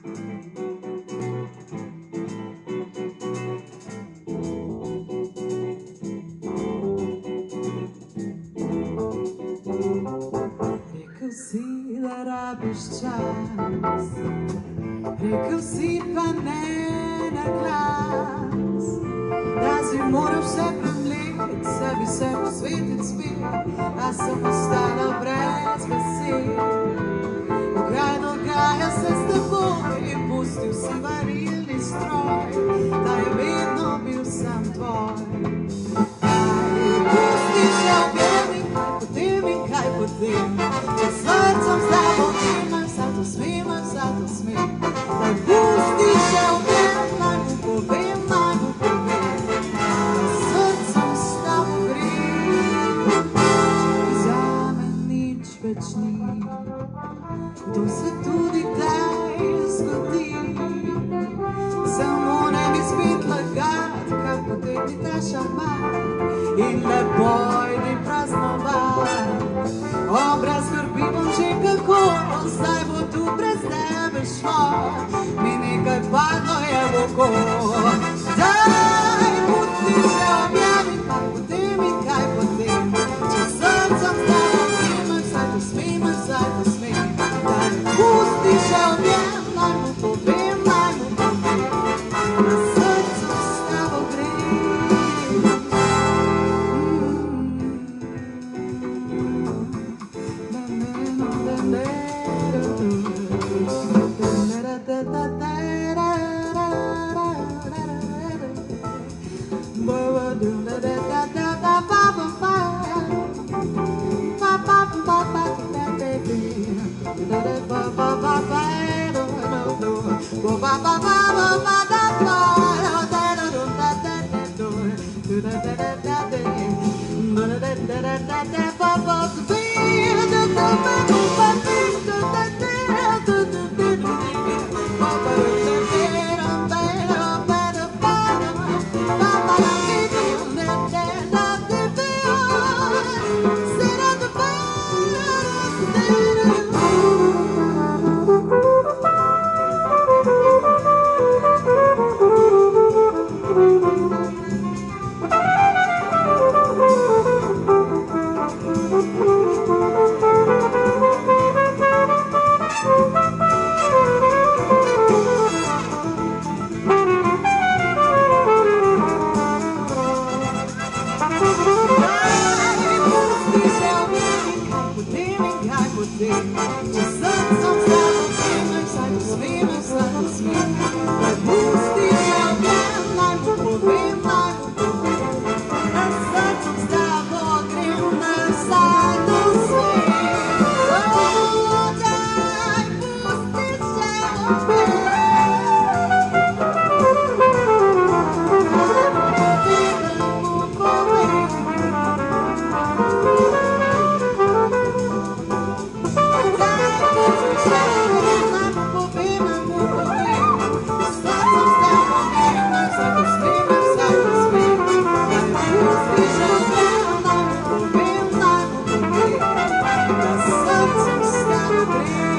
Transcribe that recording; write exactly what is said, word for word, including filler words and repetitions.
Rekel si, da rabiš čas, rekel si pa ne na glas, da si moral vse premlet, sebi se posvetiti spet, a sem ostala brez besed. Kaj dogaja se s teboj in pustil si varilni stroj, da je vedno bil sam tvoj. Pusti še objemi, kaj potem in kaj potem, če srcem z tabo imam, saj to smem, saj to smem. Daj pusti še objemi, naj mu povem, naj mu povem, da srcem s tabo grem. Če zame nič več ni, to se tudi kdaj zgodi. Samo ne mi spet lagat, kar potegni ta šamat in le pojdi praznovat. O, brez skrbi bom že kako, zdaj bo tu brez tebe šlo, mi nekaj padlo je v oko. Daj, pusti še objemi, kaj potem in kaj potem, če srcem s tabo imam, saj to smem, saj to smem. Daj, pusti še objem, naj mu povem, naj mu povem, da srcem s tabo grem. Srcem s tabo grem.